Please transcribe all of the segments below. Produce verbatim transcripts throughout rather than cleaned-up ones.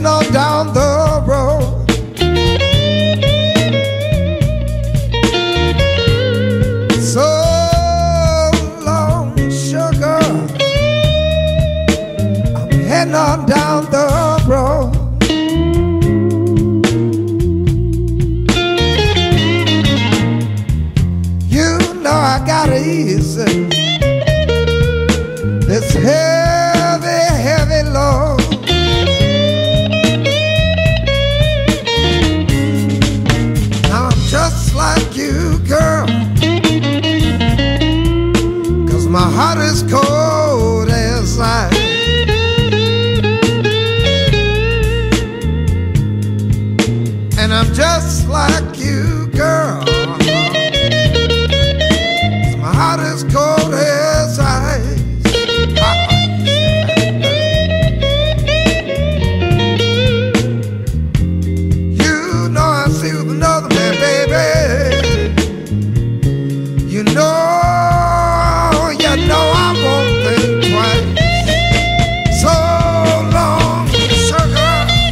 heading on down the road. So long, sugar, I'm heading on down the road. You know I gotta ease this heavy, heavy load. Now I'm just like you, girl, 'cause my heart is cold as ice. And I'm just like you, girl, 'cause my heart is cold as ice. You know I see with another man, baby. You know, you know I won't think twice. So long, sugar.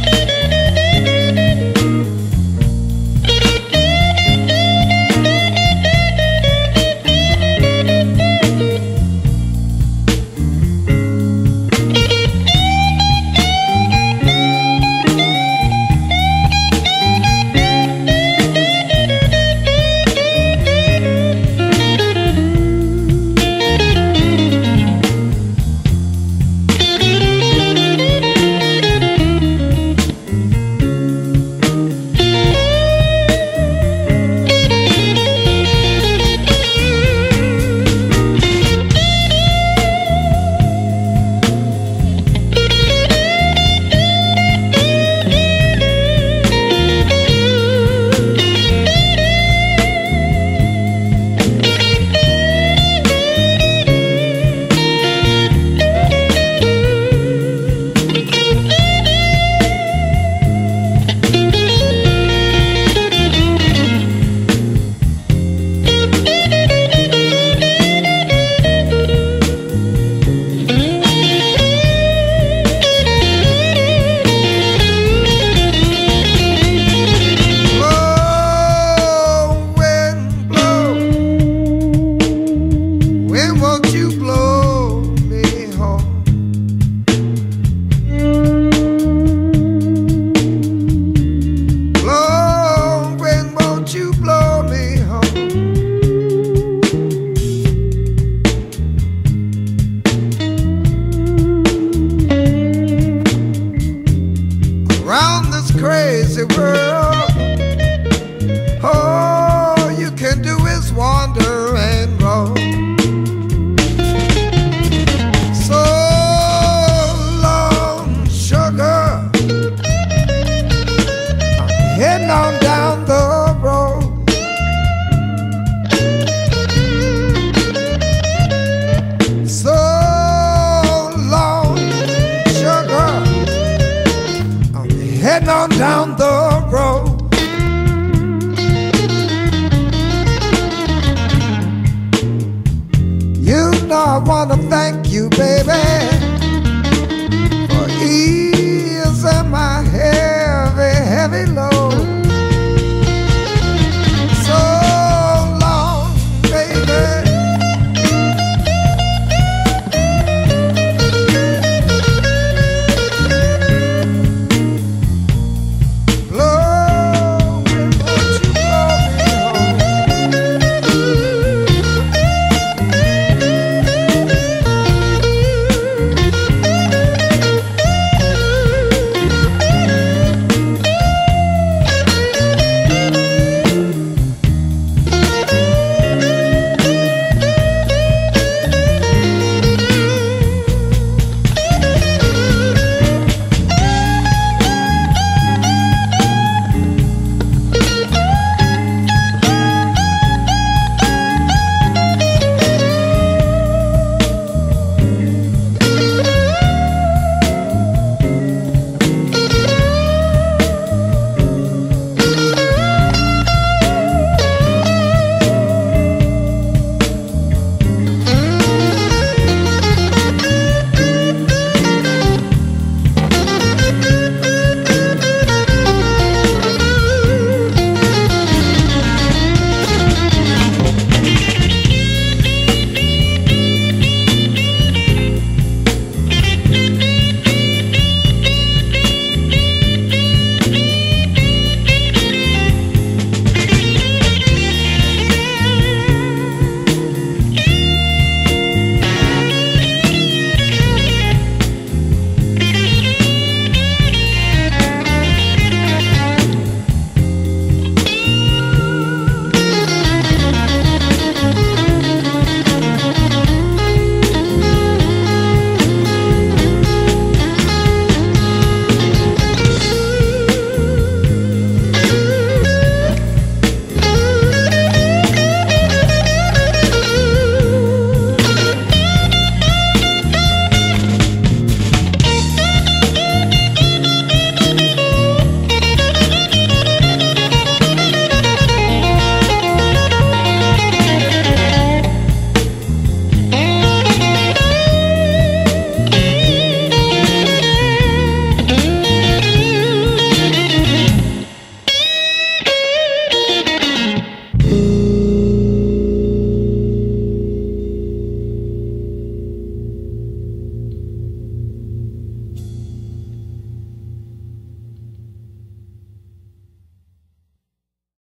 Around this crazy world, all you can do is wander and roam. So long, sugar, I'm heading on down the road. So long, sugar, heading on down the road. You know I wanna thank you, baby.